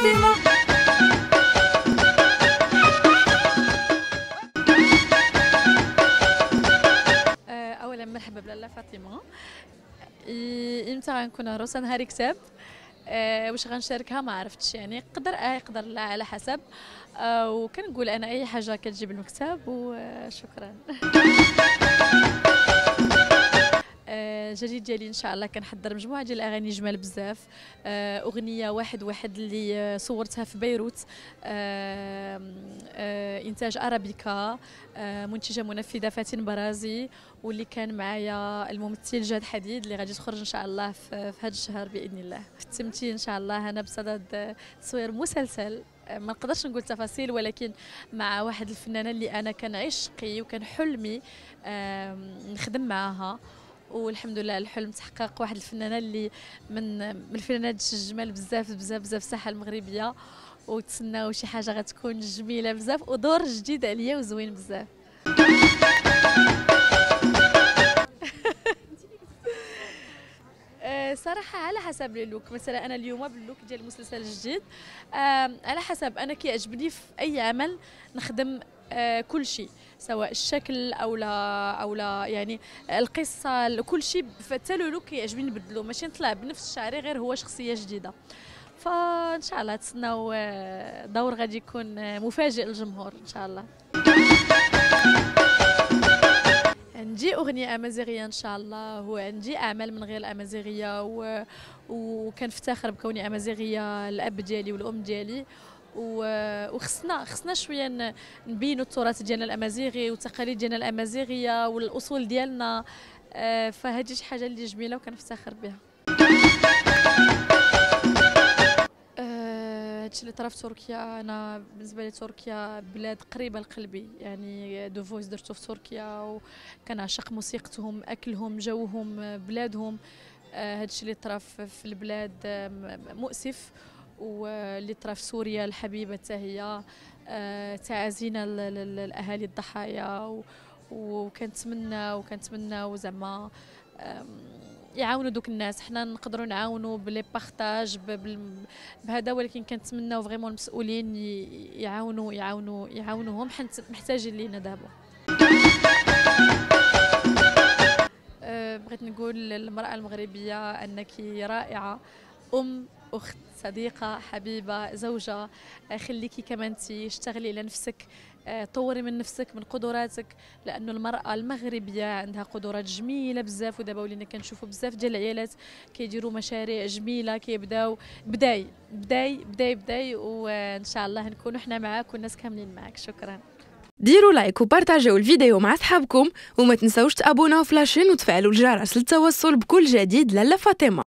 فاطمة. اولا مرحبا بلاله فاطمه. امتى غنكون عروسه؟ نهار كتاب. واش غنشاركها ما عرفتش، يعني يقدر لا على حسب. وكنقول انا اي حاجه كتجيب المكتب وشكرا. الجديد ديالي ان شاء الله كنحضر مجموعه ديال الاغاني جمال بزاف. اغنيه واحد اللي صورتها في بيروت، انتاج ارابيكا، منتجه منفذه فاتن برازي، واللي كان معايا الممثل جاد حديد اللي غادي تخرج ان شاء الله في هذا الشهر باذن الله. في التمثيل ان شاء الله انا بصدد تصوير مسلسل، ما نقدرش نقول تفاصيل، ولكن مع واحد الفنانه اللي انا كان عشقي وكان حلمي نخدم معاها، والحمد لله الحلم تحقق. واحد الفنانه اللي من الفنانات الجمال بزاف بزاف بزاف الساحه المغربيه، وتسناو شي حاجه غتكون جميله بزاف ودور جديد عليا وزوين بزاف. صراحه على حسب اللوك. مثلا انا اليوم باللوك ديال المسلسل الجديد، على حسب انا كيعجبني في اي عمل نخدم كل شيء، سواء الشكل او لا يعني القصه، كل شيء. حتى اللوك كيعجبني نبدلو، ماشي نطلع بنفس شعري غير هو شخصيه جديده. فان شاء الله تسناو دور غادي يكون مفاجئ للجمهور ان شاء الله. عندي أغنية أمازيغية إن شاء الله، وعندي أعمال من غير الأمازيغية، وكنفتخر بكوني أمازيغية، الأب ديالي والأم ديالي. وخصنا شوية نبينوا التراث ديالنا الأمازيغي والتقاليد ديالنا الأمازيغية والأصول ديالنا. فهذه شي حاجة اللي جميلة وكنفتخر بها. هادشي اللي طرا في تركيا، انا بالنسبه لي تركيا بلاد قريبه لقلبي، يعني دو فويس درتو في تركيا وكنعشق موسيقتهم، اكلهم، جوهم، بلادهم. هادشي اللي طرا في البلاد مؤسف، واللي طرا في سوريا الحبيبه حتى هي. تعازينا الاهالي الضحايا، وكنتمنى زعما يعاونوا دوك الناس. حنا نقدروا نعاونوا بلي بارطاج بهذا، ولكن كنتمناو فريمون المسؤولين يعاونوهم، حيت محتاجين لينا دابا. بغيت نقول للمرأة المغربية أنك رائعة، أخت، صديقة، حبيبة، زوجة. خليكي كمان انتي، اشتغلي على نفسك، طوري من نفسك، من قدراتك، لأنه المرأة المغربية عندها قدرات جميلة بزاف. ودابا ولينا كنشوفوا بزاف ديال العيالات كيديروا مشاريع جميلة، كيبداو بداي وإن شاء الله نكونوا حنا معاك والناس كاملين معاك. شكرا. ديروا لايك وبارطاجيو الفيديو مع صحابكم، وما تنساوش تابوناو في لاشين وتفعلوا الجرس للتوصل بكل جديد لاله فاطمة.